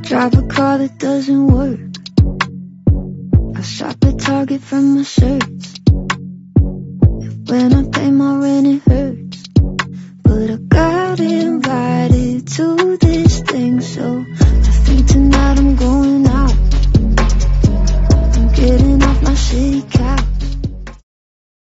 Drive a car that doesn't work. I shop at Target from my shirts. When I pay my rent, it hurts.